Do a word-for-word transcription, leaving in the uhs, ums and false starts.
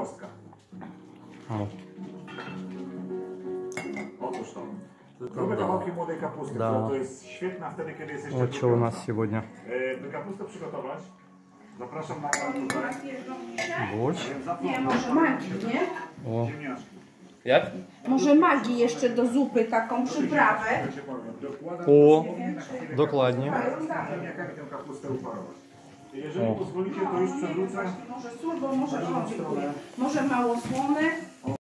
kostka. O. Otóż to. Grube kawałki młodej kapusty, Да. to jest świetna wtedy, kiedy jest jeszcze Вот что у нас сегодня. By kapustę przygotować, zapraszam na tutaj. Борщ. Nie, może magii, nie? О. Ziemniaczki. Jak? Może magii jeszcze do zupy, taką przyprawę. О, dokładnie. Jak tę kapustę uparować. Jeżeli pozwolicie, to już przewrócę. Może sól, bo może, może mało słony.